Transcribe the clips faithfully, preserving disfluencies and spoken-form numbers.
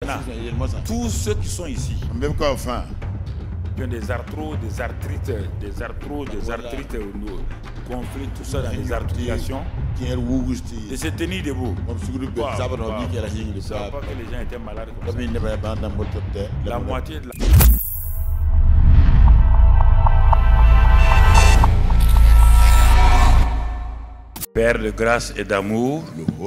maintenant, tous ceux qui sont ici, qui ont des arthroses, des arthrites, des arthroses, des arthrites, conflits, tout ça dans les articulations, de se tenir debout. Wow, wow. Ça ne pas que les gens étaient malades comme ça. La moitié de la... Père de grâce et d'amour,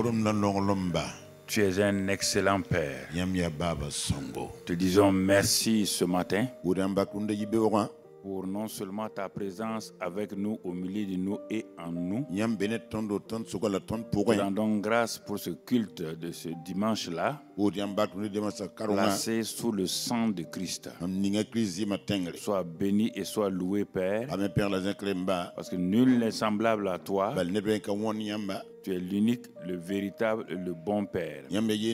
tu es un excellent Père. Te disons merci ce matin pour non seulement ta présence avec nous, au milieu de nous et en nous. Nous rendons grâce pour ce culte de ce dimanche-là, placé sous le sang de Christ. Sois béni et sois loué, Père, parce que nul n'est semblable à toi. Tu es l'unique, le véritable et le bon Père.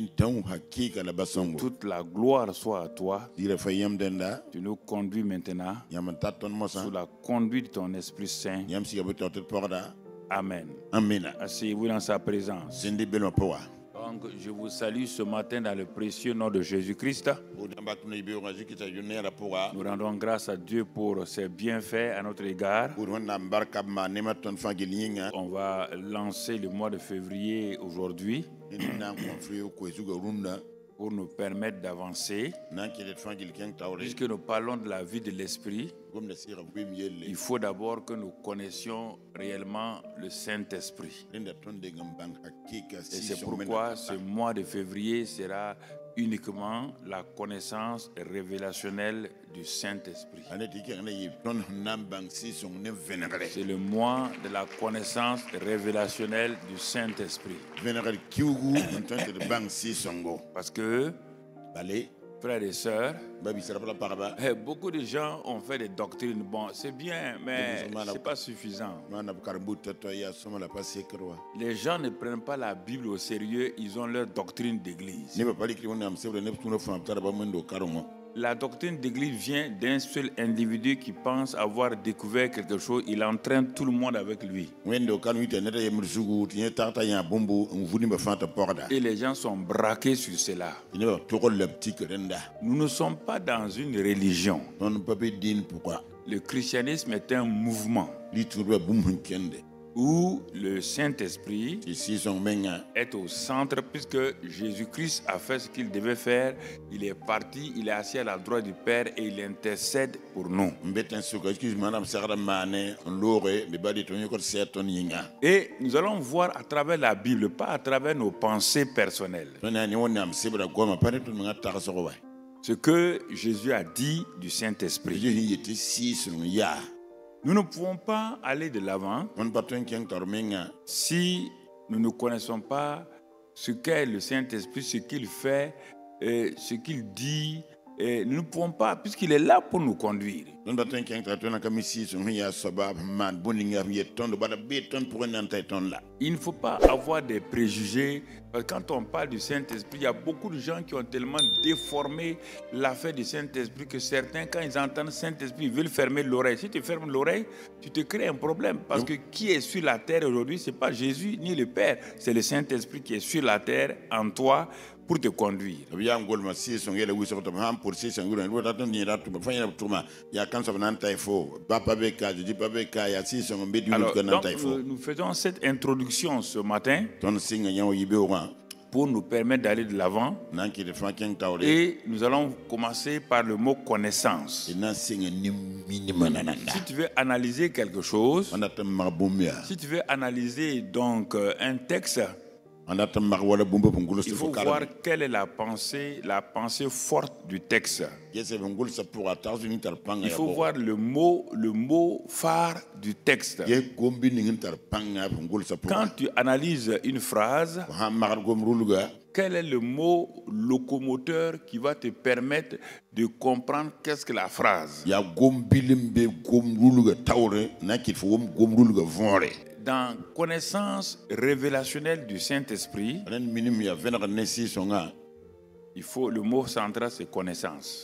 Toute la gloire soit à toi. Tu nous conduis maintenant sous la conduite de ton Esprit Saint. Amen. Asseyez-vous dans sa présence. Donc, je vous salue ce matin dans le précieux nom de Jésus-Christ. Nous rendons grâce à Dieu pour ses bienfaits à notre égard. On va lancer le mois de février aujourd'hui pour nous permettre d'avancer. Puisque nous parlons de la vie de l'Esprit, il faut d'abord que nous connaissions réellement le Saint-Esprit. Et c'est pourquoi ce mois de février sera uniquement la connaissance révélationnelle du Saint-Esprit. C'est le mois de la connaissance révélationnelle du Saint-Esprit. Parce que, frères et sœurs, beaucoup de gens ont fait des doctrines. Bon, c'est bien, mais ce n'est pas suffisant. Les gens ne prennent pas la Bible au sérieux, ils ont leur doctrine d'église. La doctrine d'église vient d'un seul individu qui pense avoir découvert quelque chose. Il entraîne tout le monde avec lui. Et les gens sont braqués sur cela. Nous ne sommes pas dans une religion. Le christianisme est un mouvement où le Saint-Esprit est au centre, puisque Jésus-Christ a fait ce qu'il devait faire. Il est parti, il est assis à la droite du Père et il intercède pour nous. Et nous allons voir à travers la Bible, pas à travers nos pensées personnelles, ce que Jésus a dit du Saint-Esprit. Nous ne pouvons pas aller de l'avant si nous ne connaissons pas ce qu'est le Saint-Esprit, ce qu'il fait, et ce qu'il dit. Et nous ne pouvons pas, puisqu'il est là pour nous conduire. Il ne faut pas avoir des préjugés. Parce que quand on parle du Saint-Esprit, il y a beaucoup de gens qui ont tellement déformé l'affaire du Saint-Esprit que certains, quand ils entendent Saint-Esprit, ils veulent fermer l'oreille. Si tu fermes l'oreille, tu te crées un problème. Parce que qui est sur la terre aujourd'hui, ce n'est pas Jésus ni le Père. C'est le Saint-Esprit qui est sur la terre en toi pour te conduire. Alors, donc, nous, nous faisons cette introduction ce matin pour nous permettre d'aller de l'avant. Et nous allons commencer par le mot connaissance. Si tu veux analyser quelque chose, si tu veux analyser donc un texte, il faut voir quelle est la pensée, la pensée forte du texte. Il faut voir le mot, le mot phare du texte. Quand tu analyses une phrase, quel est le mot locomoteur qui va te permettre de comprendre qu'est-ce que la phrase? Dans connaissance révélationnelle du Saint-Esprit, il faut, le mot central, c'est connaissance.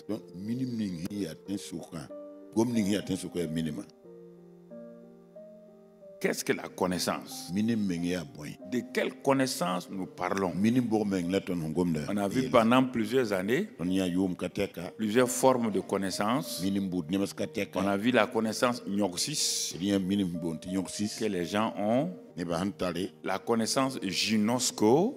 qu'est-ce que la connaissance? De quelle connaissance nous parlons? On a vu pendant plusieurs années plusieurs formes de connaissance. On a vu la connaissance gnosis que les gens ont, la connaissance gynosco,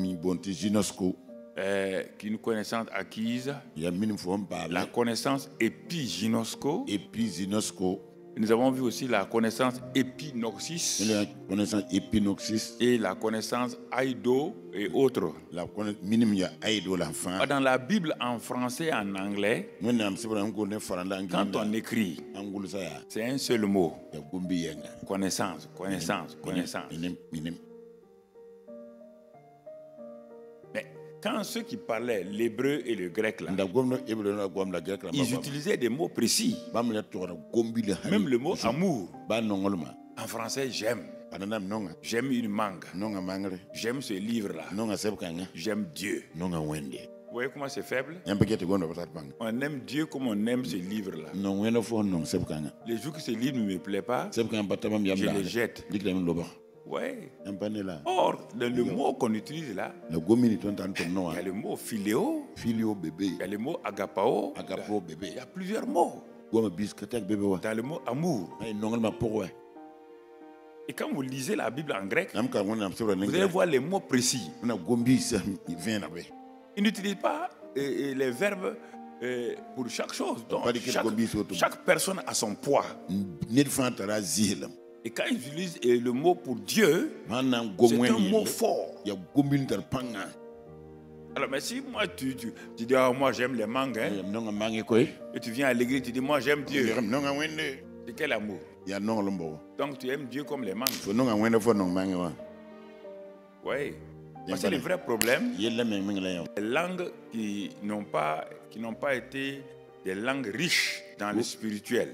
euh, qui est une connaissance acquise, la connaissance épigynosco. Nous avons vu aussi la connaissance épinoxis, la connaissance épinoxis et la connaissance aido et autres. La Dans la Bible en français et en anglais, quand on écrit, c'est un seul mot. Connaissance, connaissance, connaissance. Mais quand ceux qui parlaient l'hébreu et le grec, là, ils utilisaient des mots précis. Même le mot amour. En français, j'aime. J'aime une mangue. J'aime ce livre-là. J'aime Dieu. Vous voyez comment c'est faible? On aime Dieu comme on aime ce livre-là. Les jours que ce livre ne me plaît pas, je le jette. Ouais. Or, dans le mot qu'on utilise là, il y a le mot philéo, il y a le mot agapao, il y a plusieurs mots. Dans le mot amour. Et quand vous lisez la Bible en grec, vous allez voir les mots précis. Ils n'utilisent pas euh, les verbes euh, pour chaque chose. Donc, chaque, chaque personne a son poids. Et quand ils utilisent euh, le mot pour Dieu, c'est un mot fort. Alors, mais si moi tu, tu, tu dis, oh, moi j'aime les mangues, hein, et tu viens à l'église, tu dis, moi j'aime Dieu. C'est quel amour? Donc tu aimes Dieu comme les mangues. Oui. Parce que le vrai problème, les langues qui n'ont pas, qui n'ont pas été des langues riches dans le spirituel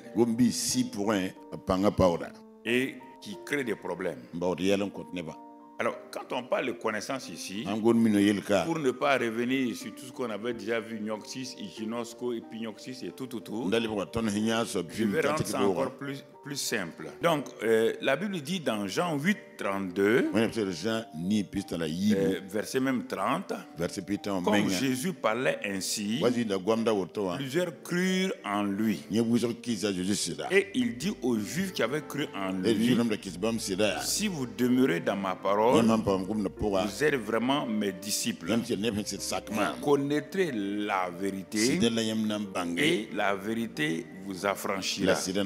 et qui créent des problèmes. Alors, quand on parle de connaissance ici, pour ne pas revenir sur tout ce qu'on avait déjà vu, Gnoxis, Gynosco, Epignoxis et tout, tout, tout, je vais rendre ça encore plus, plus simple. Donc, euh, la Bible dit dans Jean huit, trente-deux, euh, verset même trente, comme Jésus parlait ainsi, plusieurs crurent en lui. Et il dit aux Juifs qui avaient cru en lui, si vous demeurez dans ma parole, vous êtes vraiment mes disciples. Vous connaîtrez la vérité et la vérité vous affranchira. Il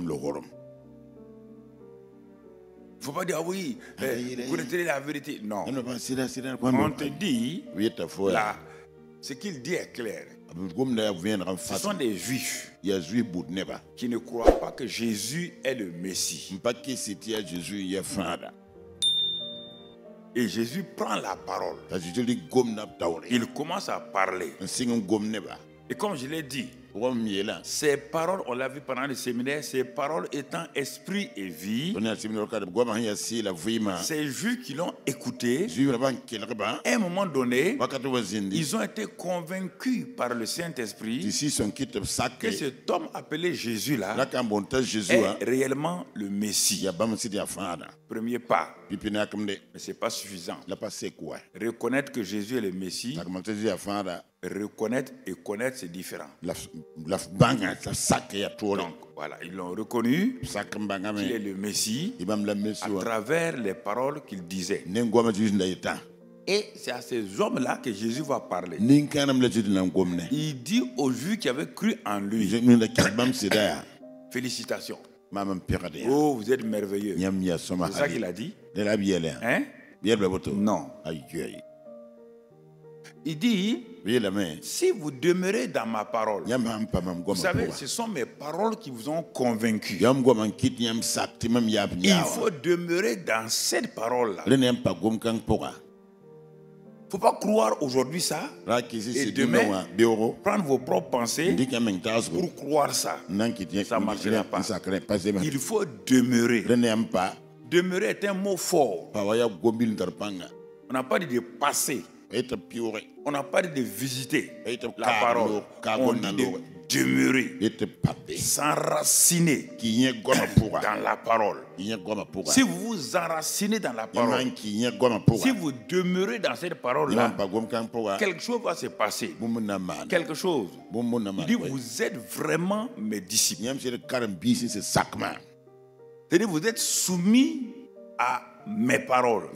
ne faut pas dire, ah oui, eh, vous connaîtrez la vérité. Non. On te dit, là, ce qu'il dit est clair. Ce sont des Juifs qui ne croient pas que Jésus est le Messie. Et Jésus prend la parole. Il commence à parler. Et comme je l'ai dit, ces paroles, on l'a vu pendant le séminaire, ces paroles étant esprit et vie, ces Juifs qui l'ont écouté, à un moment donné, ils ont été convaincus par le Saint-Esprit que cet homme appelé Jésus-là est réellement le Messie. Premier pas. Mais ce n'est pas suffisant. Reconnaître que Jésus est le Messie, reconnaître et connaître, c'est différent. Donc, voilà, ils l'ont reconnu qu'il est le Messie à travers les paroles qu'il disait. Et c'est à ces hommes-là que Jésus va parler. Il dit aux Juifs qui avaient cru en lui, félicitations. Oh, vous êtes merveilleux. C'est ça qu'il a dit? Hein? Non. Il dit, si vous demeurez dans ma parole, vous savez, ce sont mes paroles qui vous ont convaincu. Il faut demeurer dans cette parole-là. Il ne faut pas croire aujourd'hui ça et demain prendre vos propres pensées pour croire ça. Ça ne marchera pas. Il faut demeurer. Demeurer est un mot fort. On n'a pas dit de passer. On n'a pas dit de visiter la parole. On dit de demeurer, s'enraciner dans la parole. Si vous vous enracinez dans la parole, si vous demeurez dans cette parole-là, quelque chose va se passer. Quelque chose. Il dit, vous êtes vraiment mes disciples. C'est-à-dire, vous êtes soumis à mes paroles.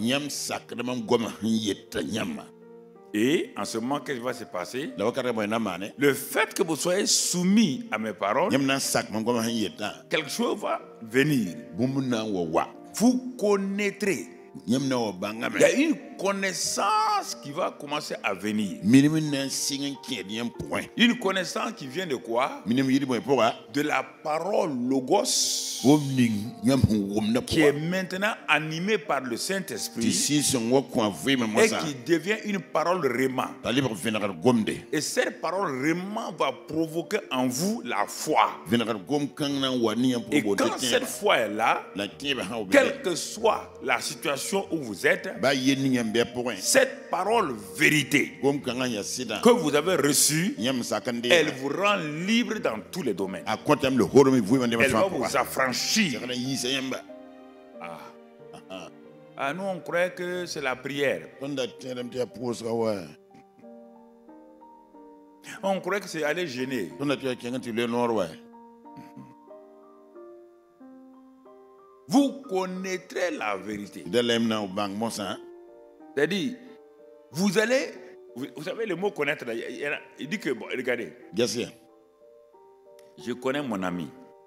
Et en ce moment, qu'est-ce qui va se passer? Le fait que vous soyez soumis à mes paroles, quelque chose va venir. Vous connaîtrez. Il y a une connaissance qui va commencer à venir. Une connaissance qui vient de quoi? De la parole logos, qui est maintenant animée par le Saint-Esprit et qui devient une parole réma. Et cette parole réma va provoquer en vous la foi. Et quand cette foi est là, quelle que soit la situation où vous êtes, cette parole vérité que vous avez reçue, elle vous rend libre dans tous les domaines. Elle va vous affranchir. Ah. Ah, nous on croyait que c'est la prière. On croyait que c'est aller gêner. Vous connaîtrez la vérité. C'est-à-dire, vous allez, vous, vous savez le mot connaître, il dit que, bon, regardez, je connais mon ami.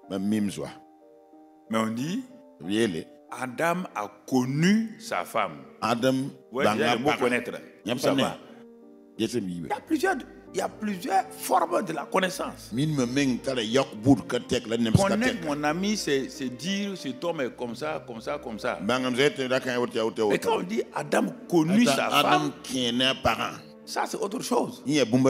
Mais on dit, Adam a connu sa femme. Adam, ouais, le mot connaître. Ça va. Il y a plusieurs... Il y a plusieurs formes de la connaissance. Connaître mon ami, c'est dire cet homme est comme ça, comme ça, comme ça. Et quand on dit Adam connu sa femme, ça c'est autre chose.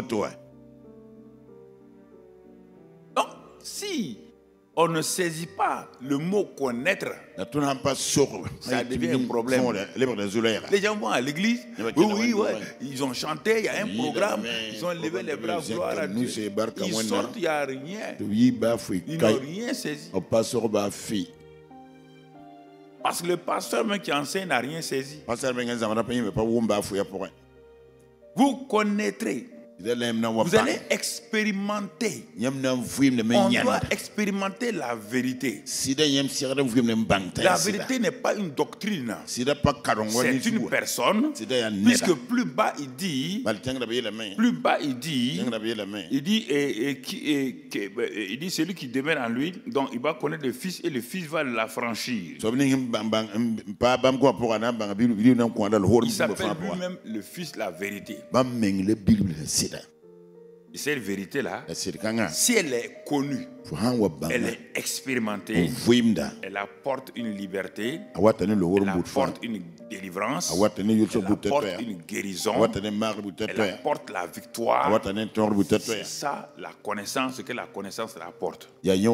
Donc, si on ne saisit pas le mot connaître, ça devient un problème. Les gens vont à l'église, oui, oui, ouais, ils ont chanté, il y a un programme, ils ont levé les bras, gloire à Dieu. Ils sortent, il n'y a rien. Ils n'ont rien saisi. Parce que le pasteur même qui enseigne n'a rien saisi. Vous connaîtrez. Vous allez expérimenter. On doit expérimenter la vérité. La vérité n'est pas une doctrine. C'est une personne. Puisque plus bas il dit, plus bas il dit, il dit, et, et, et, et, il dit celui qui demeure en lui, donc il va connaître le Fils et le Fils va l'affranchir. Il s'appelle lui-même le Fils la vérité. Et cette vérité-là, si elle est connue, elle est expérimentée, elle apporte une liberté, elle apporte une délivrance, elle apporte une guérison, elle apporte la victoire. C'est ça la connaissance que la connaissance apporte.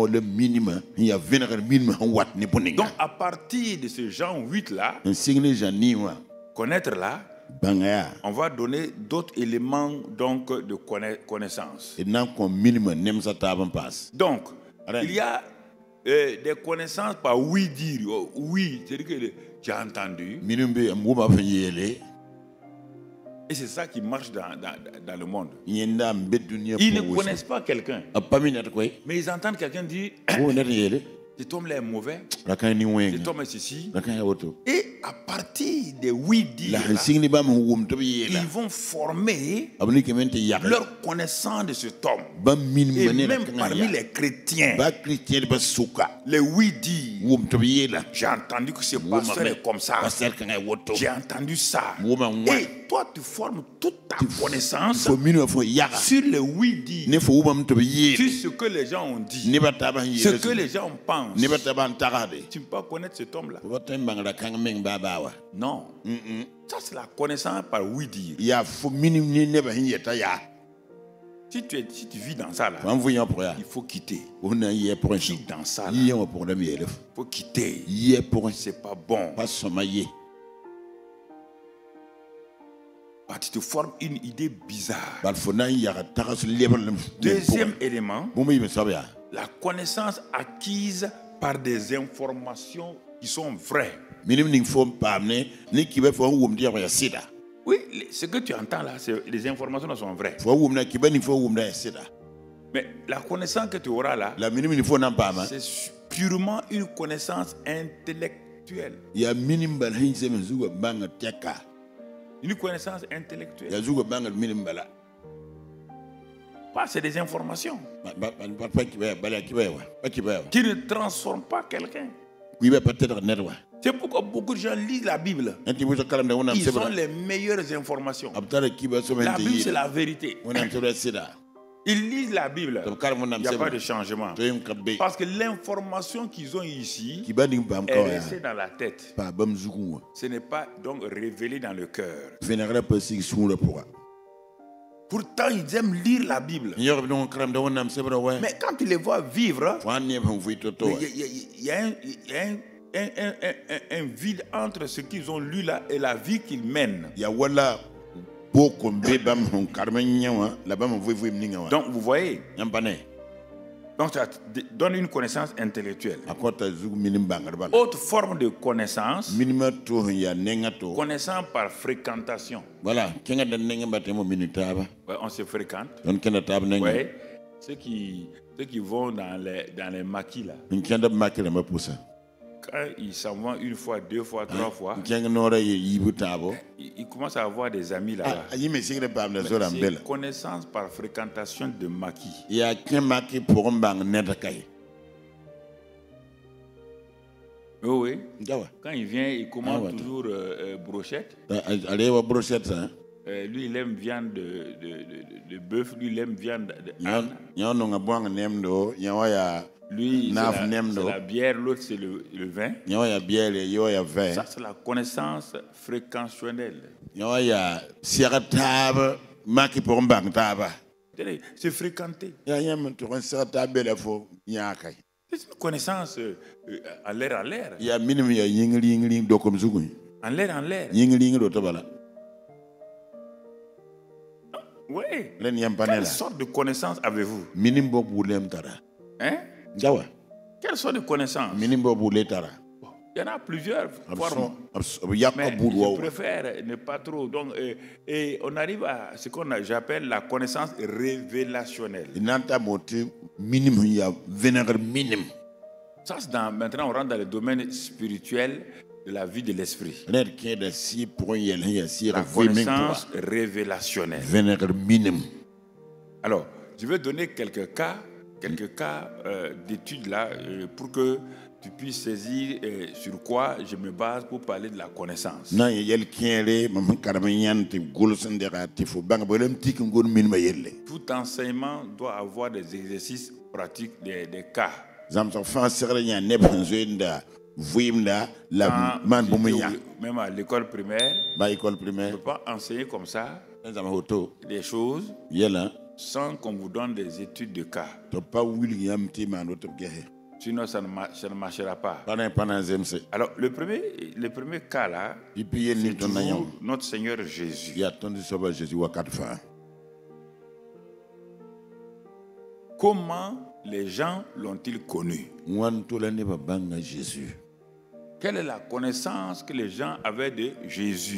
Donc à partir de ce Jean huit-là, connaître là, on va donner d'autres éléments donc de connaissance. Donc, il y a euh, des connaissances par oui dire. Oui, c'est-à-dire que j'ai entendu. Et c'est ça qui marche dans, dans, dans le monde. Ils ne connaissent pas quelqu'un. Mais ils entendent quelqu'un dire cet homme-là est mauvais, cet homme est ceci. Et à partir des oui dire, ils vont former leur connaissance de cet homme. Et même parmi les chrétiens, les oui dire, j'ai entendu que ce pasteur est comme ça, j'ai entendu ça. Et toi tu formes toute ta connaissance sur les oui dire, sur ce que les gens ont dit, ce que les gens pensent. Tu ne peux pas connaître cet homme-là. Non. Mm-mm. Ça, c'est la connaissance par oui dire. Si tu, es, si tu vis dans ça, là, il faut quitter. Quitte dans ça. Là. Il faut quitter. C'est pas bon. bah, tu te formes une idée bizarre. Deuxième élément, la connaissance acquise par des informations qui sont vraies. Oui, ce que tu entends là, les informations sont vraies. Mais la connaissance que tu auras là, c'est purement une connaissance intellectuelle. Une connaissance intellectuelle. Pas, c'est des informations qui ne transforment pas quelqu'un. C'est pourquoi beaucoup de gens lisent la Bible. Ils ont les meilleures informations. La Bible, c'est la vérité. Ils lisent la Bible. Il n'y a pas de changement. Parce que l'information qu'ils ont ici est restée dans la tête. Ce n'est pas donc révélé dans le cœur. Pourtant, ils aiment lire la Bible. Mais quand tu les vois vivre, il y a un, un, un, un, un vide entre ce qu'ils ont lu là et la vie qu'ils mènent. Donc vous voyez, donc ça donne une connaissance intellectuelle. Autre forme de connaissance, connaissance par fréquentation. Voilà. Ouais, on se fréquente. Ouais. Ceux qui, ceux qui vont dans les, dans les maquis là. Quand ils s'en vont une fois, deux fois, trois fois, ils commencent à avoir des amis là-bas. C'est connaissance par fréquentation de maquis. Oui, quand il vient, il commande toujours euh, euh, brochette. Euh, lui, il aime viande de, de, de, de bœuf, lui, il aime viande de âne. Lui, c'est la, la bière, l'autre, c'est le, le vin. Ça, c'est la connaissance fréquentionnelle. C'est fréquenter. C'est une connaissance euh, en l'air, en l'air. En l'air, en l'air. Oui. Quelle sorte de connaissance avez-vous? Hein? Quelle sorte de connaissance? Il y en a plusieurs formes. Mais je préfère ne pas trop. Donc, euh, et on arrive à ce qu'on j'appelle la connaissance révélationnelle. Ça, c'est dans, maintenant, on rentre dans le domaine spirituel de la vie de l'esprit. La connaissance révélationnelle. Alors, je vais donner quelques cas, quelques cas euh, d'études là euh, pour que tu puisses saisir euh, sur quoi je me base pour parler de la connaissance. Tout enseignement doit avoir des exercices pratiques, des, des cas. Quand, même à l'école primaire, on ne peut pas enseigner comme ça des choses sans qu'on vous donne des études de cas. Sinon, ça ne, ça ne marchera pas. Alors, le premier, le premier cas là, c'est toujours notre Seigneur Jésus. Comment les gens l'ont-ils connu? Quelle est la connaissance que les gens avaient de Jésus?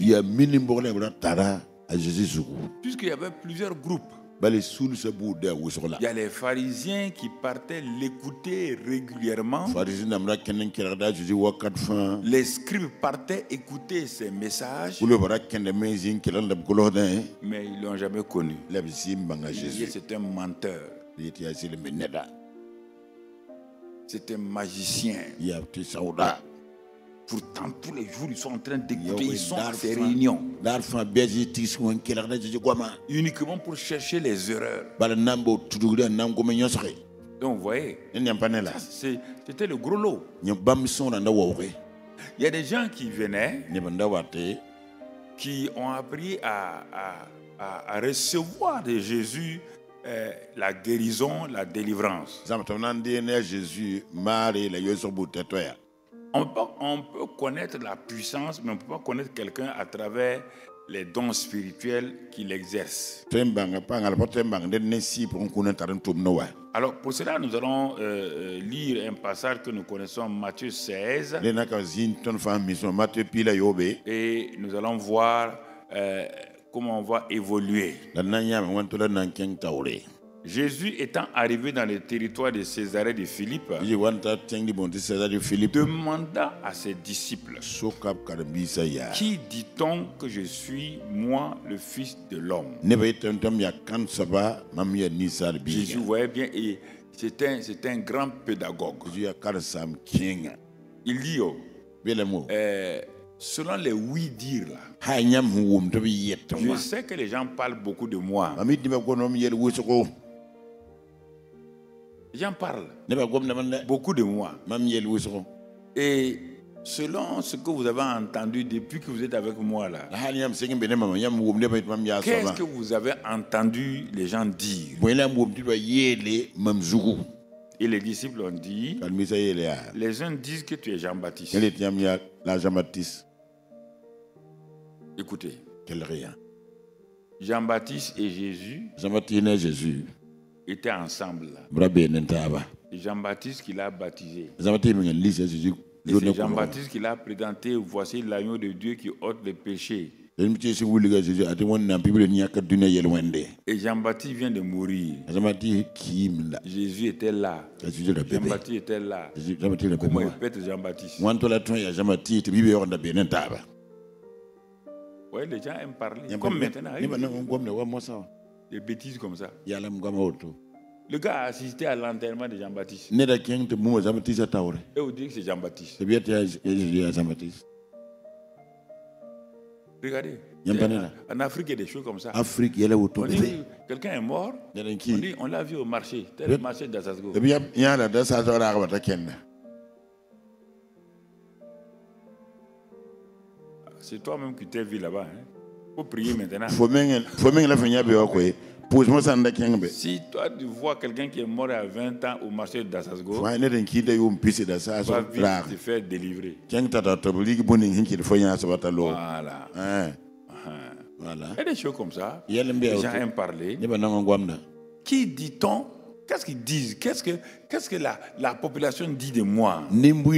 Puisqu'il y avait plusieurs groupes. Il y a les pharisiens qui partaient l'écouter régulièrement. Les scribes partaient écouter ses messages. Mais ils ne l'ont jamais connu. C'est un menteur. C'est un magicien. Pourtant, tous les jours, ils sont en train d'écouter, ils sont à ces réunions. Uniquement pour chercher les erreurs. Donc, vous voyez, c'était le gros lot. Il y a des gens qui venaient, qui ont appris à, à, à, à recevoir de Jésus euh, la guérison, la délivrance. On peut, on peut connaître la puissance, mais on ne peut pas connaître quelqu'un à travers les dons spirituels qu'il exerce. Alors pour cela, nous allons euh, lire un passage que nous connaissons, Matthieu seize. Et nous allons voir euh, comment on va évoluer. Jésus étant arrivé dans le territoire de Césarée de Philippe, demanda à ses disciples, qui dit-on que je suis, moi, le Fils de l'homme? Jésus voyait bien et c'est un, c'est un grand pédagogue. Il dit, oh, euh, selon les oui-dire là, je sais que les gens parlent beaucoup de moi. Les gens parlent beaucoup de moi. Et selon ce que vous avez entendu depuis que vous êtes avec moi là, qu'est-ce que vous avez entendu les gens dire? Et les disciples ont dit, les uns disent que tu es Jean-Baptiste. Écoutez, Jean-Baptiste et Jésus, Jésus étaient ensemble là. Jean-Baptiste qui l'a baptisé. Et c'est Jean-Baptiste qui l'a présenté, voici l'agneau de Dieu qui ôte les péchés. Et Jean-Baptiste vient de mourir. Jésus était là. Jean-Baptiste était là. Comment il pète Jean-Baptiste? Oui, les gens aiment parler. Comme maintenant. Des bêtises comme ça. Le gars a assisté à l'enterrement de Jean-Baptiste. Et vous dites que c'est Jean-Baptiste. Regardez. En Afrique, il y a des choses comme ça. Afrique, il y a quelqu'un est mort. On dit, on l'a vu au marché. Tel le marché d'Assasgo. C'est toi-même qui t'es vu là-bas. Il hein? faut prier maintenant. Si toi tu vois quelqu'un qui est mort à vingt ans au marché d'Assasgo, va vite te faire délivrer. Voilà. Voilà. Il y a des choses comme ça. Les gens aiment parler. Qui dit-on? Qu'est-ce qu'ils disent? Qu'est-ce que, qu'est-ce que la, la population dit de moi? Les uns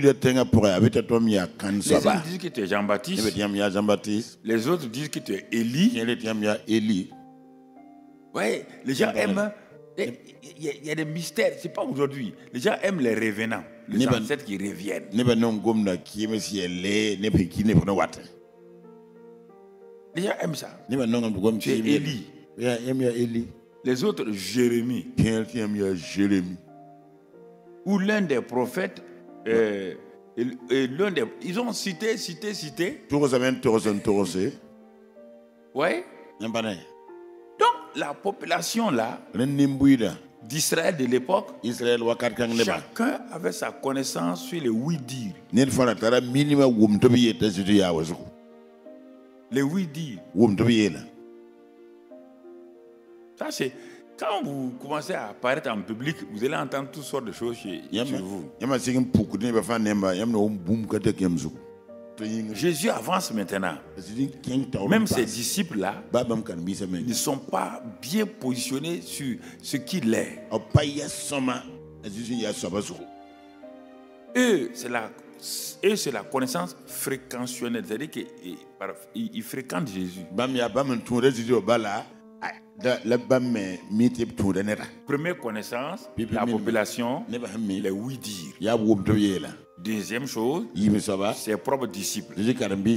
disent que tu es Jean-Baptiste. Les autres disent que tu es Élie. Oui, les gens aiment. Il y, y a des mystères. Ce n'est pas aujourd'hui. Les gens aiment les revenants. Les ancêtres qui reviennent. Les gens aiment ça. Tu es Élie. Les autres, Jérémie. Ou l'un des prophètes. Euh, et, et l'un des, ils ont cité, cité, cité. Oui. Donc, la population là, d'Israël de l'époque, chacun avait sa connaissance sur les oui-dire. Les oui-dire. Ça, c'est quand vous commencez à apparaître en public, vous allez entendre toutes sortes de choses chez, chez vous. Jésus avance maintenant. Même ses disciples-là ne sont pas bien positionnés sur ce qu'il est. Eux, c'est la, eux, c'est la connaissance fréquentionnelle. C'est-à-dire qu'ils fréquentent Jésus. Première connaissance, la population, les oui-dire. Deuxième chose, ses propres disciples. Il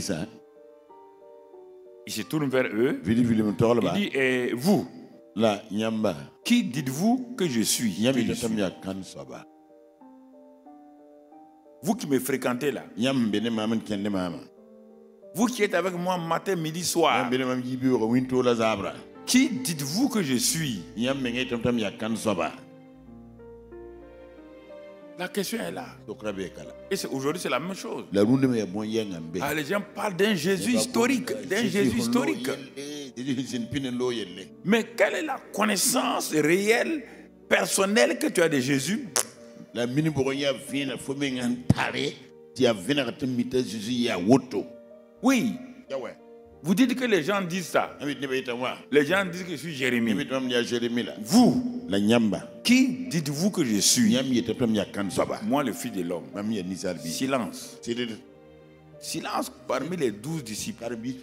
se tourne vers eux. Il dit, et vous, qui dites-vous que je suis, que je suis? Vous qui me fréquentez là. Vous qui êtes avec moi matin, midi, soir. Qui dites-vous que je suis? La question est là. Et c'est, aujourd'hui, c'est la même chose. Ah, les gens parlent d'un Jésus historique. D'un Jésus historique. Mais quelle est la connaissance réelle, personnelle que tu as de Jésus? Oui. Vous dites que les gens disent ça. Les gens disent que je suis Jérémie. Vous, qui dites-vous que je suis? Moi, le Fils de l'homme. Silence. Silence parmi les douze disciples.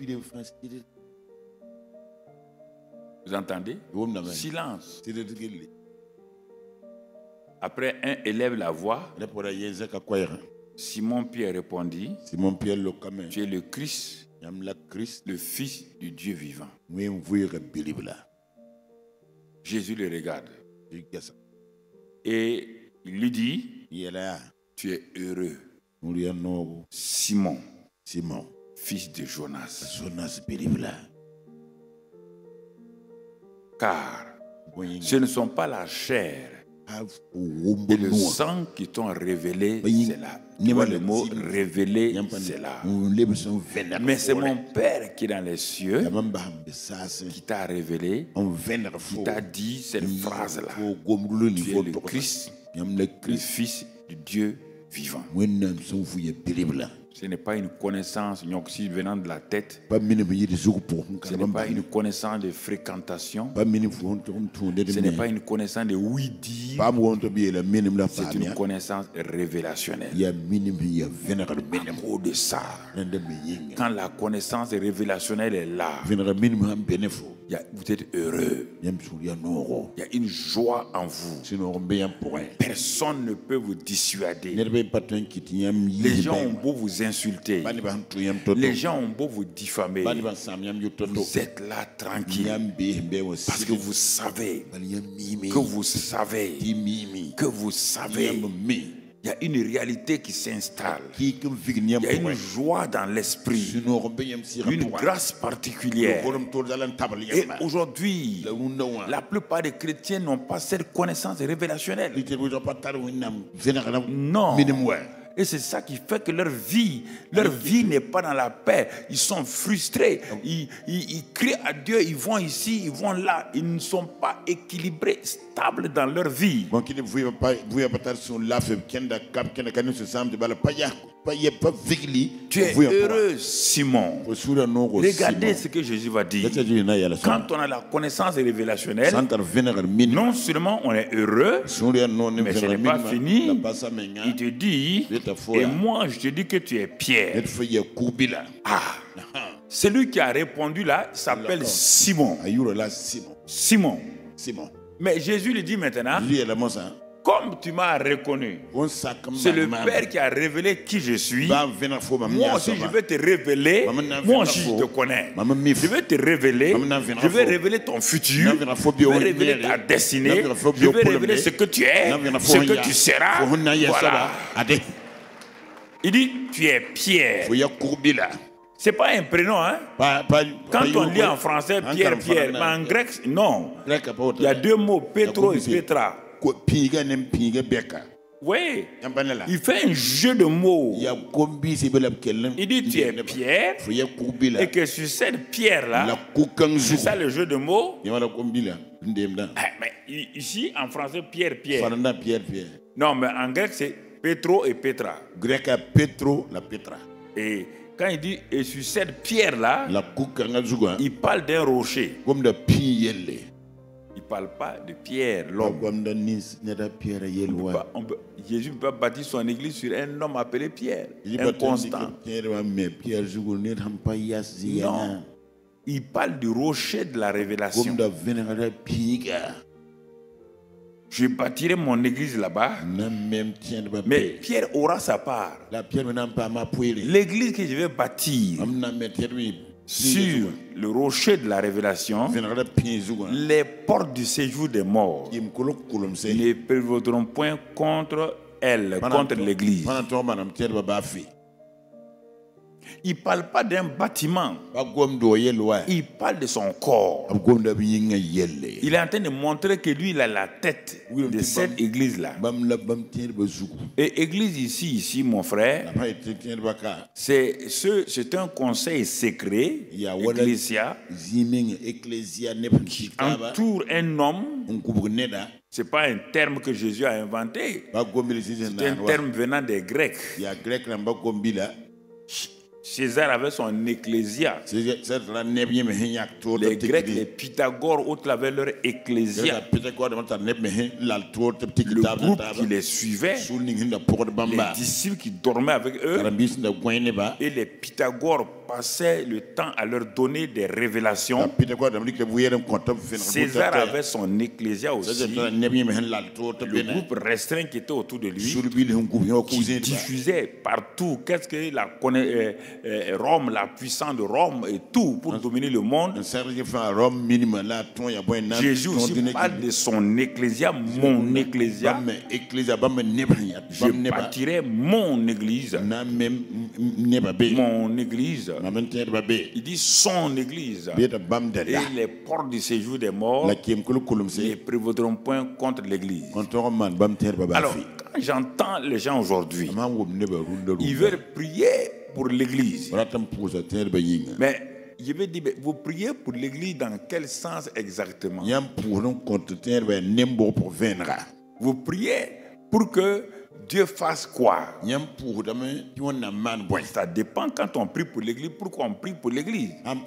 Vous entendez? Silence. Après, un élève la voix. Simon Pierre répondit, tu es le Christ, le Fils du Dieu vivant. Jésus le regarde. Et il lui dit, tu es heureux, Simon, Simon, fils de Jonas. Car ce ne sont pas la chair et le sang qui t'ont révélé cela. Tu vois le mot révélé, c'est là. Mais c'est mon Père qui est dans les cieux qui t'a révélé, qui t'a dit cette phrase-là. Tu es le Christ, le Fils du Dieu vivant. Ce n'est pas une connaissance venant de la tête. Ce n'est pas une connaissance de fréquentation. Ce n'est pas une connaissance de oui-dire. C'est une connaissance révélationnelle. À cause de ça, quand la connaissance révélationnelle est là, il y a, vous êtes heureux. Il y a une joie en vous. Personne ne peut vous dissuader. Les gens ont beau vous insulter. Les gens ont beau vous diffamer. Vous êtes là tranquille. Parce que vous savez. Que vous savez. Que vous savez. Il y a une réalité qui s'installe. Il y a une joie dans l'esprit. Une grâce particulière. Et aujourd'hui, la plupart des chrétiens n'ont pas cette connaissance révélationnelle. Non. Et c'est ça qui fait que leur vie, leur vie n'est pas dans la paix. Ils sont frustrés. Ils, ils, ils crient à Dieu, ils vont ici, ils vont là. Ils ne sont pas équilibrés, stables dans leur vie. Tu es heureux, Simon. Regardez ce que Jésus va dire. Quand on a la connaissance révélationnelle, non seulement on est heureux, mais ce n'est pas fini. Il te dit, et moi je te dis que tu es Pierre. Ah, celui qui a répondu là s'appelle Simon. Simon. Simon. Mais Jésus lui dit maintenant, comme tu m'as reconnu, c'est le Père qui a révélé qui je suis. Moi aussi, je vais te révéler. Moi aussi, je te connais. Je vais te révéler. Je vais révéler ton futur. Je vais révéler ta destinée. Je vais révéler ce que tu es, ce que tu seras. Voilà. Il dit, tu es Pierre. C'est pas un prénom, hein? Quand on lit en français Pierre, Pierre, mais en grec, non. Il y a deux mots, Pétro et Pétra. Oui, il fait un jeu de mots. Il dit tu es Pierre et que sur cette pierre-là, c'est ça le jeu de mots. Mais ici, en français, Pierre, Pierre. Non, mais en grec, c'est Pétro et Pétra. Grec à Pétro, la Pétra. Et quand il dit et sur cette pierre-là, il parle d'un rocher. Il ne parle pas de Pierre, l'homme. Jésus ne peut pas bâtir son église sur un homme appelé Pierre, un constant. Non. Il parle du rocher de la révélation. Je bâtirai mon église là-bas. Mais Pierre aura sa part. L'église que je vais bâtir sur le rocher de la révélation, les portes du séjour des morts ne prévaudront point contre elle, contre l'église. Il ne parle pas d'un bâtiment. Il parle de son corps. Il est en train de montrer que lui, il a la tête de cette église-là. Et église ici, ici, mon frère, c'est ce, c'est un conseil secret, ecclésia, qui entoure un homme. Ce n'est pas un terme que Jésus a inventé. C'est un terme venant des Grecs. César avait son ecclésia. Les Grecs, les Pythagores, autres avaient leur ecclésia. Le groupe qui les suivait, les disciples qui dormaient avec eux, et les Pythagores passaient le temps à leur donner des révélations. César avait son ecclésia aussi, le groupe restreint qui était autour de lui, qui diffusait partout. Qu'est-ce que la connaît, euh, Rome, la puissance de Rome et tout pour dominer le monde. Jésus aussi parle de son ecclésia, mon ecclésia. Je bâtirai mon église. Mon église. Il dit son église. Et les portes du séjour des morts ne prévaudront point contre l'église. Alors, quand j'entends les gens aujourd'hui, ils veulent prier pour l'église. Mais je vais dire, vous priez pour l'église dans quel sens exactement? Vous priez pour que Dieu fasse quoi? Ça dépend quand on prie pour l'église. Pourquoi on prie pour l'église?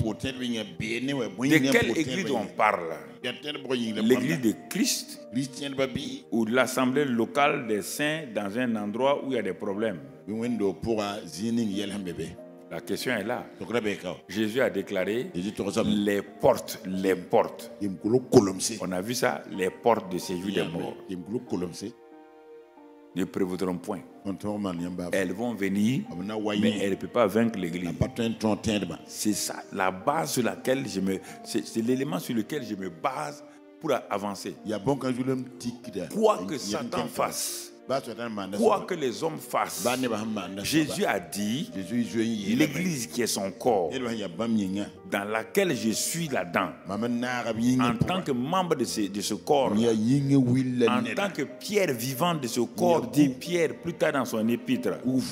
De quelle église on parle? L'église de Christ ou l'assemblée locale des saints dans un endroit où il y a des problèmes? La question est là. Jésus a déclaré les portes, les portes. On a vu ça, les portes de séjour des morts ne prévaudront point. Elles vont venir, mais elles ne peuvent pas vaincre l'église. C'est ça, la base sur laquelle je me, c'est l'élément sur lequel je me base pour avancer. Quoi que Satan fasse, quoi que les hommes fassent, Jésus a dit, l'église qui est son corps, dans laquelle je suis là-dedans, en tant que membre de ce, de ce corps, en tant que pierre vivante de ce corps, dit Pierre plus tard dans son épître,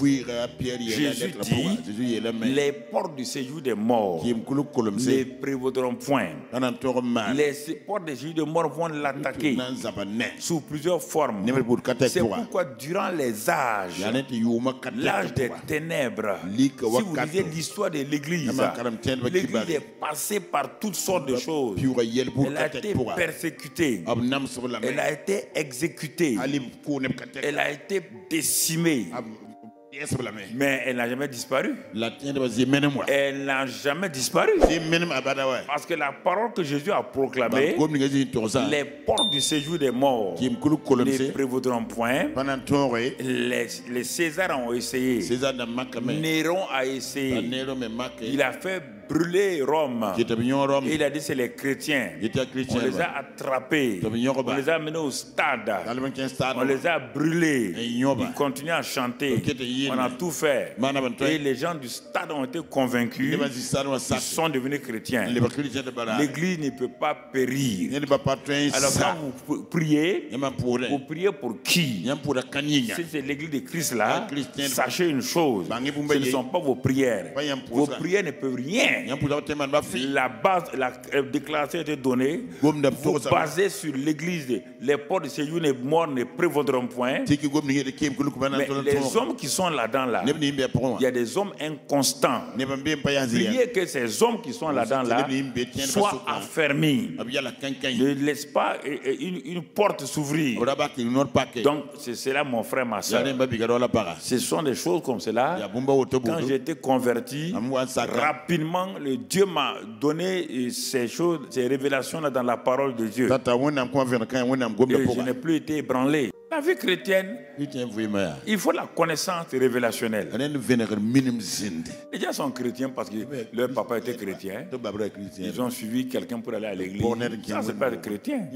Jésus dit, les portes du séjour des morts ne prévaudront point. Les portes du séjour des morts vont l'attaquer sous plusieurs formes. C'est pourquoi durant les âges, l'âge des ténèbres, si vous lisez l'histoire de l'église, l'église est passée par toutes sortes de choses. Elle a été persécutée, elle a été exécutée, elle a été décimée. Mais elle n'a jamais disparu. Elle n'a jamais disparu. Parce que la parole que Jésus a proclamée, les portes du séjour des morts ne prévaudront point. Les, les Césars ont essayé. Néron a essayé. Il a fait brûler Rome. Et il a dit c'est les chrétiens. On les a attrapés. On les a menés au stade. On les a brûlés. Ils continuent à chanter. On a tout fait. Et les gens du stade ont été convaincus. Ils sont devenus chrétiens. L'église ne peut pas périr. Alors quand vous priez, vous priez pour qui? Si c'est l'église de Christ là, sachez une chose, ce ne sont pas vos prières. Vos prières ne peuvent rien. La base, la déclaration a été donnée. Vous basez sur l'église. Les portes de séjour des morts ne prévaudront point. Mais les hommes qui sont là-dedans, là, il y a des hommes inconstants. Priez que ces hommes qui sont là-dedans, là, soient affermis. Ne laisse pas une, une porte s'ouvrir. Donc, c'est cela, mon frère, ma soeur. Ce sont des choses comme cela. Quand j'ai été converti, rapidement, le Dieu m'a donné ces choses, ces révélations-là dans la parole de Dieu. Et je n'ai plus été ébranlé. La vie chrétienne, il faut la connaissance révélationnelle. Les gens sont chrétiens parce que leur papa était chrétien. Ils ont suivi quelqu'un pour aller à l'église. Ça, c'est pas chrétien.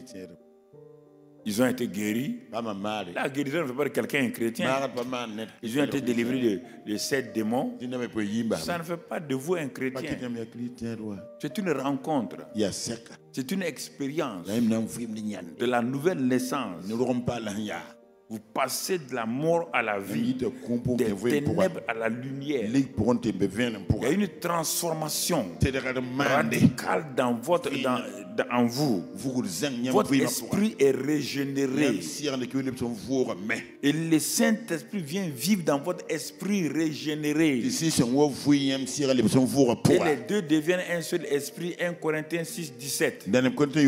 Ils ont été guéris. La guérison ne fait pas de quelqu'un un chrétien. Ils ont été délivrés de, de sept démons. Ça ne fait pas de vous un chrétien. C'est une rencontre. C'est une expérience de la nouvelle naissance. Vous passez de la mort à la vie, des ténèbres à la lumière. Il y a une transformation radicale dans votre, dans, dans, en vous. Votre esprit est régénéré. Et le Saint-Esprit vient vivre dans votre esprit régénéré. Et les deux deviennent un seul esprit. un Corinthiens six, dix-sept. Il y a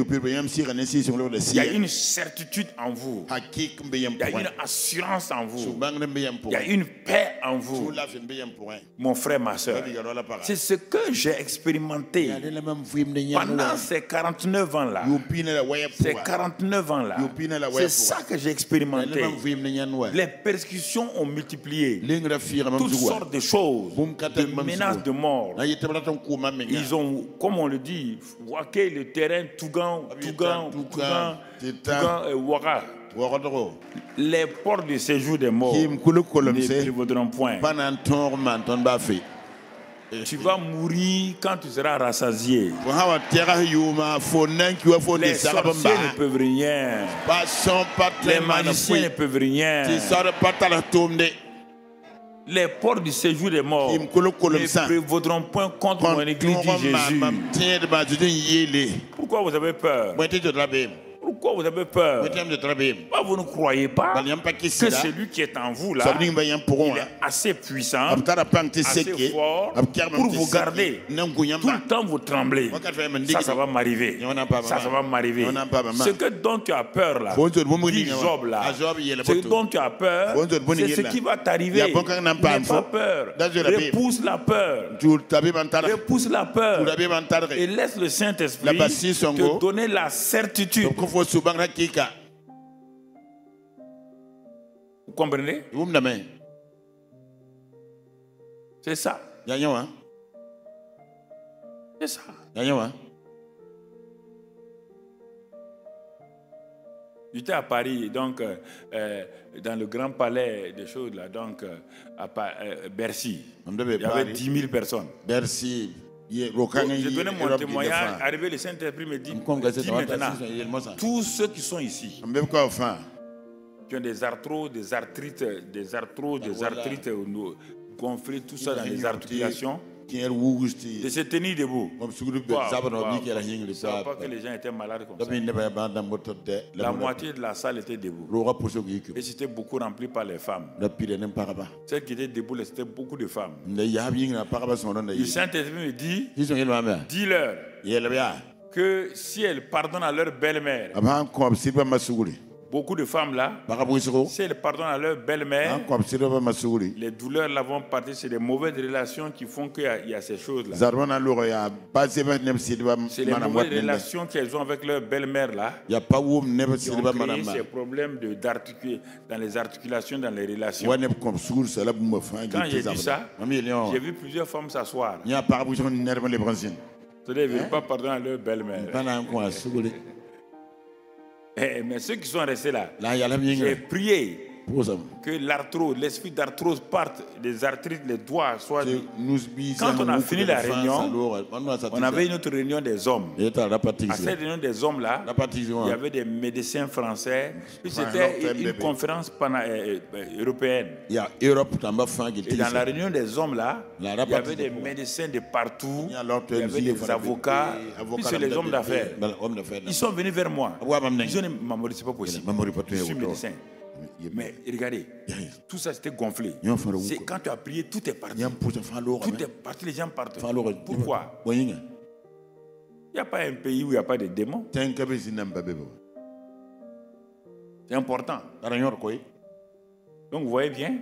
une certitude en vous. Il y a une assurance en vous. Il y a une paix en vous. Mon frère, ma soeur. C'est ce que j'ai expérimenté pendant ces quarante-neuf ans-là. Ces quarante-neuf ans-là. C'est ça que j'ai expérimenté. Les persécutions ont multiplié. Toutes sortes de choses. Des menaces de mort. Ils ont, comme on le dit, waqué le terrain Tougan, Tougan, Tougan, Tougan et Ouara. Les ports de séjour des morts ne vaudront point. Tu vas mourir quand tu seras rassasié. Les sorciers ne peuvent rien. Les magiciens ne peuvent rien. Les ports du séjour des morts ne vaudront point contre mon église, dit Jésus. Pourquoi vous avez peur? Pourquoi vous avez peur? Vous ne croyez pas que celui qui est en vous là, il est assez puissant, assez fort pour vous garder. Tout le temps vous tremblez. Ça, ça va m'arriver. Ça, ça va m'arriver. Ce que dont tu as peur là, dit Job là, ce dont tu as peur, c'est ce qui va t'arriver. N'aie pas peur. Repousse la peur. Repousse la peur. Et laisse le Saint-Esprit te donner la certitude. Vous comprenez? C'est ça. C'est ça. J'étais à Paris, donc euh, dans le grand palais des choses là, donc euh, à euh, Bercy. Il y avait dix mille personnes. Bercy. Je donnais mon témoignage. Arrivé, le Saint-Esprit me dit, dit maintenant, tous ceux qui sont ici, qui ont des arthroses, des arthrites, des arthroses, des arthrites gonflées, tout ça dans les articulations, de se tenir debout. Wow, wow. Pas que les gens étaient malades comme ça. La moitié de la salle était debout. Et c'était beaucoup rempli par les femmes. Celles qui étaient debout, c'était beaucoup de femmes. Le Saint-Esprit me dit, dis-leur que si elles pardonnent à leur belle-mère, beaucoup de femmes là, si elles pardonnent à leur belle-mère, les douleurs là vont partir. C'est des mauvaises relations qui font qu'il y, y a ces choses là. C'est les mauvaises relations qu'elles ont avec leur belle-mère là qui ont créé ces problèmes de, dans les articulations, dans les relations. Quand j'ai dit ça, j'ai vu plusieurs femmes s'asseoir. C'est-à-dire, ils ne veulent pas pardonner à leur belle-mère. Eh, mais ceux qui sont restés là, j'ai prié que l'arthrose, l'esprit d'arthrose parte des arthrites, les doigts soient. Quand on a fini la réunion, on avait une autre réunion des hommes. À cette réunion des hommes là, il y avait des médecins français. Puis c'était une conférence européenne. Et dans la réunion des hommes là, il y avait des médecins de partout. Il y avait des avocats. Puis c'est les hommes d'affaires. Ils sont venus vers moi. Ils ont dit, Maman, c'est pas possible. Je suis médecin. Mais regardez, tout ça c'était gonflé. C'est quand tu as prié, tout est parti. Tout est parti, les gens partent. Pourquoi? Il n'y a pas un pays où il n'y a pas de démons. C'est important. Donc vous voyez bien.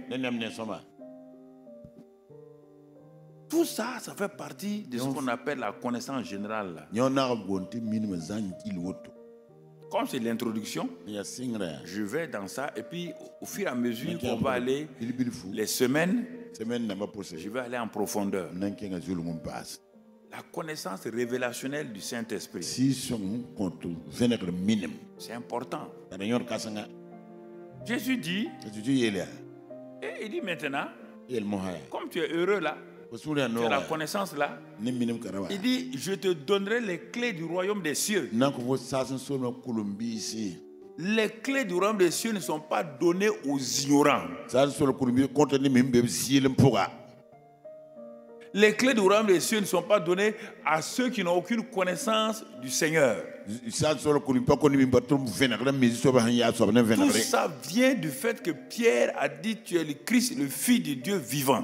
Tout ça, ça fait partie de ce qu'on appelle la connaissance générale. Comme c'est l'introduction, je vais dans ça et puis au fur et à mesure qu'on va aller les semaines, je vais aller en profondeur. La connaissance révélationnelle du Saint-Esprit, c'est important. Jésus dit, et il dit maintenant, comme tu es heureux là, tu as la connaissance là, il dit, je te donnerai les clés du royaume des cieux. Les clés du royaume des cieux ne sont pas données aux ignorants. Les clés du royaume des cieux ne sont pas données à ceux qui n'ont aucune connaissance du Seigneur. Tout ça vient du fait que Pierre a dit: tu es le Christ, le Fils de Dieu vivant.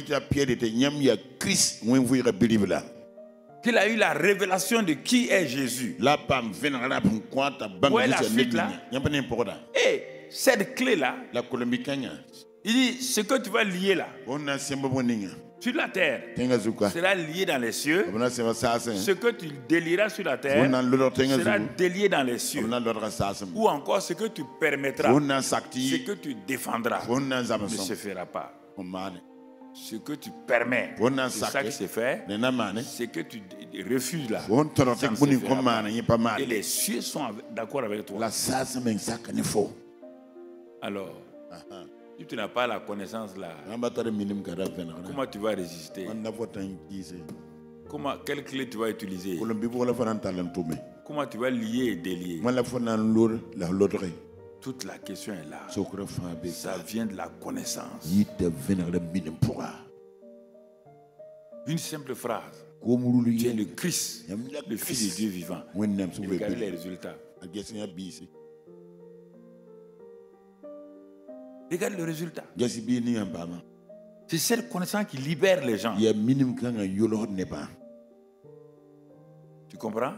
Qu'il a eu la révélation de qui est Jésus. Où est la suite là? Et cette clé-là, il dit: ce que tu vas lier là, sur la terre, sera lié dans les cieux. Ce que tu délieras sur la terre sera délié dans les cieux. Ou encore, ce que tu permettras, ce que tu défendras, ne se fera pas. Ce que tu permets, c'est ça qui se fait. Ce que tu refuses là, ça ne se fera pas. Et les cieux sont d'accord avec toi. Alors, si tu n'as pas la connaissance là, comment tu vas résister? Comment, quelle clé tu vas utiliser? Comment tu vas lier et délier? Toute la question est là. Ça vient de la connaissance. Une simple phrase: tu es le Christ, le Fils de Dieu vivant. Regardez les résultats. Regarde le résultat. C'est cette connaissance qui libère les gens. Tu comprends?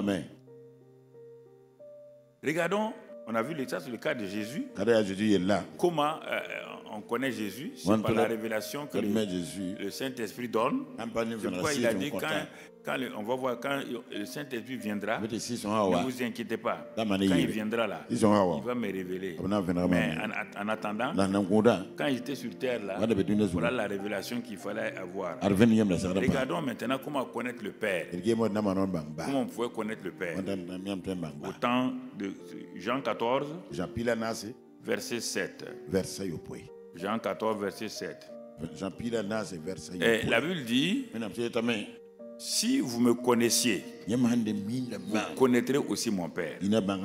Regardons, on a vu le, ça, c'est le cas de Jésus. Comment euh, on connaît Jésus? C'est par la révélation que le, le Saint-Esprit donne. C'est pourquoi il a dit quand, quand le, on va voir quand le Saint-Esprit viendra, ne vous inquiétez pas. Quand il viendra là, il va me révéler. Mais en, en attendant, quand il était sur terre là, voilà la révélation qu'il fallait avoir. Regardons maintenant comment connaître le Père. Comment on pouvait connaître le Père. Au temps de Jean quatorze, verset sept. Jean quatorze, verset sept. Et la Bible dit: si vous me connaissiez, vous connaîtrez aussi mon Père.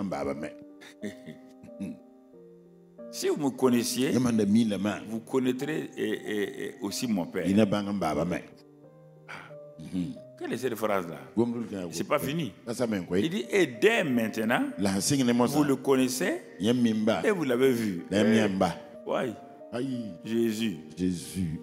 Si vous me connaissiez, vous connaîtrez et, et, et aussi mon Père. Quelle est cette phrase-là? C'est pas fini. Il dit: et dès maintenant, vous le connaissez et vous l'avez vu. Eh, ouais. Jésus. Jésus.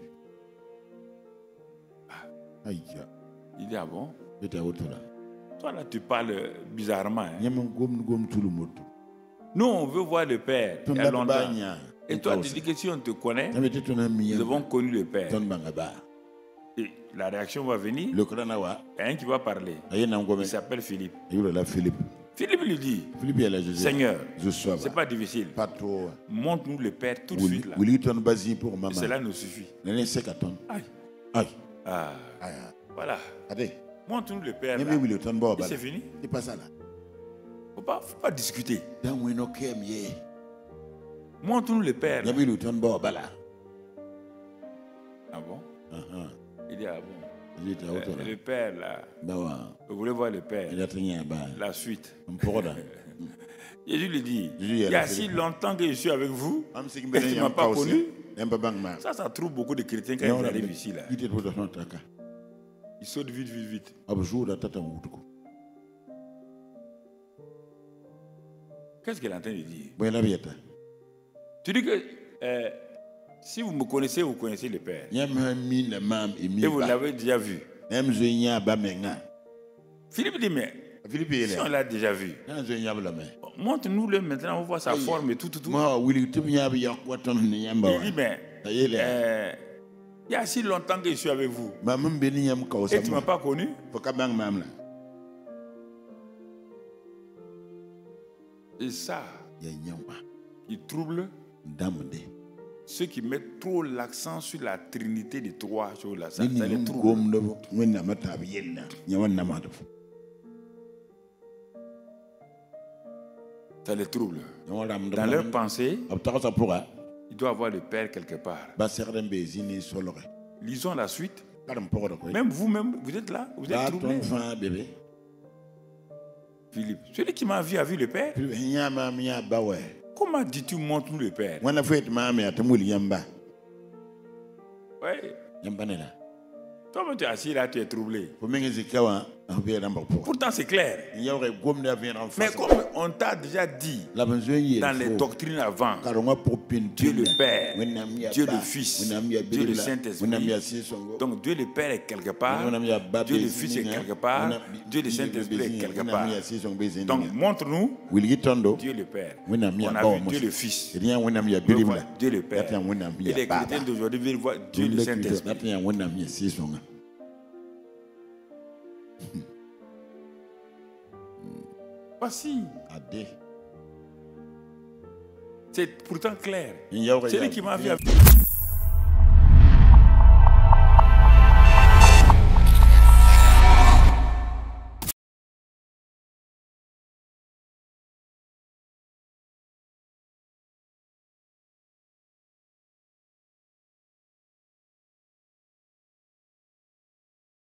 Il dit: ah bon? Toi là, tu parles bizarrement. Hein? Nous, on veut voir le Père. Il y a longtemps. Et toi, tu dis que si on te connaît, nous avons connu le Père. Et la réaction va venir. Il y a un qui va parler. Il s'appelle Philippe. Philippe lui dit: Seigneur, c'est pas difficile. Montre-nous le Père tout de suite là. Et cela nous suffit. Aïe. Aïe. Ah. Voilà. Montre-nous le Père là. Et c'est fini. C'est pas ça là. Faut pas, faut pas discuter. Montre-nous le Père là. Ah bon? Il dit: ah bon? Euh, le Père là. Vous voulez voir le Père? La suite. Jésus lui dit: il y a si longtemps que je suis avec vous et tu ne m'as pas connu. Ça, ça trouve beaucoup de chrétiens quand ils arrivent ici là. Ils sautent vite, vite, vite. Qu'est-ce qu'elle est en train de dire? Tu dis que euh, si vous me connaissez, vous connaissez le Père. Et vous l'avez déjà vu. Philippe dit: mais si on l'a déjà vu, montre-nous-le maintenant, on va voir sa forme et tout, tout, tout. Il dit: mais euh, il y a si longtemps que je suis avec vous et tu ne m'as pas connu. Et ça, il trouble ceux qui mettent trop l'accent sur la trinité des trois choses là. Ça, ça les trouble. Ça les trouble. Dans leur pensée, il doit avoir le Père quelque part. Lisons la suite. Même vous-même, vous êtes là, vous êtes troublés. Philippe, celui qui m'a vu a vu le Père. Comment dis-tu montre-nous le Père? Oui. Toi, tu es assis là, tu es troublé. Pourtant, c'est clair. Mais comme on t'a déjà dit dans les doctrines avant, Dieu le Père, Dieu le Fils, Dieu le Saint-Esprit. Donc Dieu le Père est quelque part, Dieu le Fils est quelque part, Dieu le Saint-Esprit est quelque part. Donc montre-nous Dieu le Père. On a vu Dieu le Fils, Dieu le Père. Et les chrétiens d'aujourd'hui veulent voir Dieu le Saint-Esprit. Voici. C'est pourtant clair. Celui qui m'a vu.